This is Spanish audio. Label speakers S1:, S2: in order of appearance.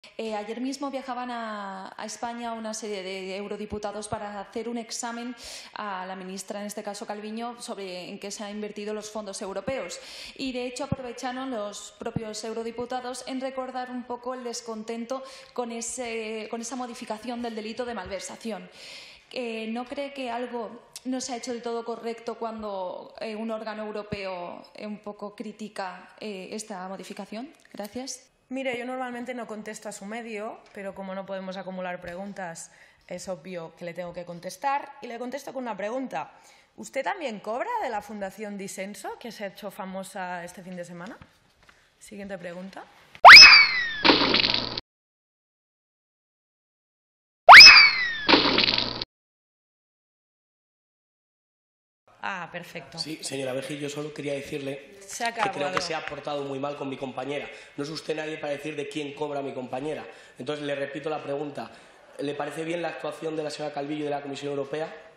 S1: Ayer mismo viajaban a España una serie de eurodiputados para hacer un examen a la ministra, en este caso Calviño, sobre en qué se han invertido los fondos europeos. Y, de hecho, aprovecharon los propios eurodiputados en recordar un poco el descontento con esa modificación del delito de malversación. ¿No cree que algo no se ha hecho del todo correcto cuando un órgano europeo un poco critica esta modificación? Gracias.
S2: Mire, yo normalmente no contesto a su medio, pero como no podemos acumular preguntas, es obvio que le tengo que contestar. Y le contesto con una pregunta. ¿Usted también cobra de la Fundación Disenso, que se ha hecho famosa este fin de semana? Siguiente pregunta. Ah, perfecto.
S3: Sí, señora Veji, yo solo quería decirle
S2: que
S3: creo que se ha portado muy mal con mi compañera. No es usted nadie para decir de quién cobra mi compañera. Entonces, le repito la pregunta. ¿Le parece bien la actuación de la señora Calviño y de la Comisión Europea?